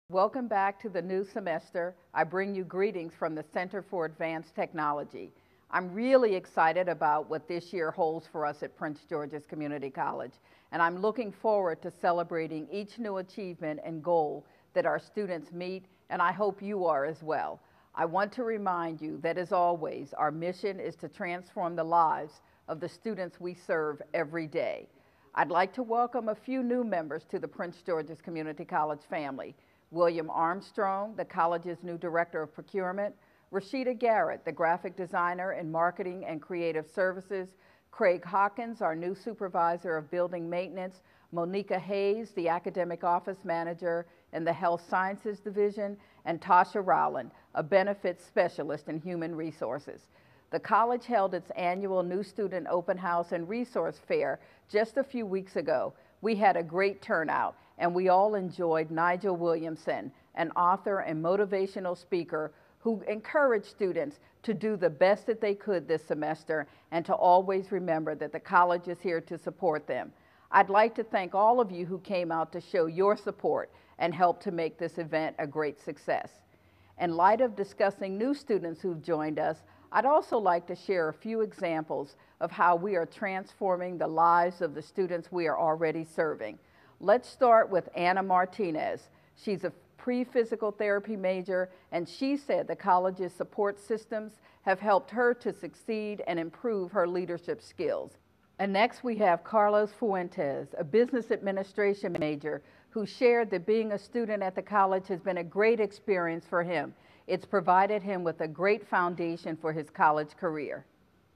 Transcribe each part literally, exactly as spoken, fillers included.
Welcome back to the new semester. I bring you greetings from the Center for Advanced Technology. I'm really excited about what this year holds for us at Prince George's Community College, and I'm looking forward to celebrating each new achievement and goal that our students meet, and I hope you are as well. I want to remind you that, as always, our mission is to transform the lives of the students we serve every day. I'd like to welcome a few new members to the Prince George's Community College family. William Armstrong, the college's new Director of Procurement, Rashida Garrett, the graphic designer in marketing and creative services, Craig Hawkins, our new Supervisor of Building Maintenance, Monica Hayes, the Academic Office Manager in the Health Sciences Division, and Tasha Rowland, a Benefits Specialist in Human Resources. The college held its annual New Student Open House and Resource Fair just a few weeks ago. We had a great turnout, and we all enjoyed Nigel Williamson, an author and motivational speaker who encouraged students to do the best that they could this semester and to always remember that the college is here to support them. I'd like to thank all of you who came out to show your support and help to make this event a great success. In light of discussing new students who've joined us, I'd also like to share a few examples of how we are transforming the lives of the students we are already serving. Let's start with Anna Martinez. She's a pre-physical therapy major, and she said the college's support systems have helped her to succeed and improve her leadership skills. And next we have Carlos Fuentes, a business administration major, who shared that being a student at the college has been a great experience for him. It's provided him with a great foundation for his college career.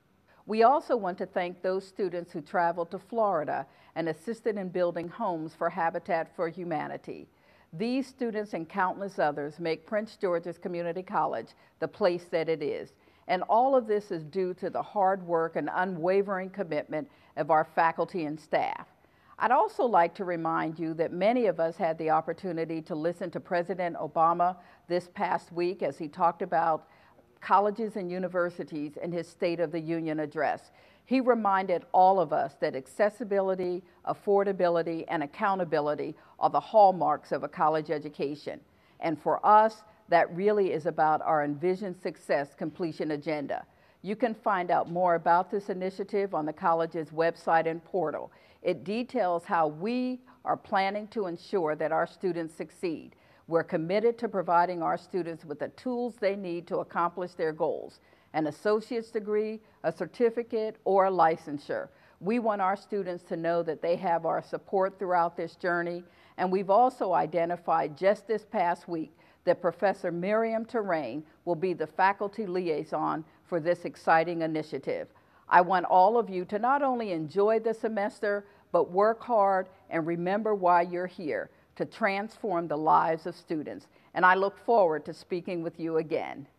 We also want to thank those students who traveled to Florida and assisted in building homes for Habitat for Humanity. These students and countless others make Prince George's Community College the place that it is. And all of this is due to the hard work and unwavering commitment of our faculty and staff. I'd also like to remind you that many of us had the opportunity to listen to President Obama this past week as he talked about colleges and universities in his State of the Union address. He reminded all of us that accessibility, affordability, and accountability are the hallmarks of a college education. And for us, that really is about our Envision Success completion agenda. You can find out more about this initiative on the college's website and portal. It details how we are planning to ensure that our students succeed. We're committed to providing our students with the tools they need to accomplish their goals: an associate's degree, a certificate, or a licensure. We want our students to know that they have our support throughout this journey, and we've also identified just this past week that Professor Miriam Terrain will be the faculty liaison for this exciting initiative. I want all of you to not only enjoy the semester, but work hard and remember why you're here, to transform the lives of students. And I look forward to speaking with you again.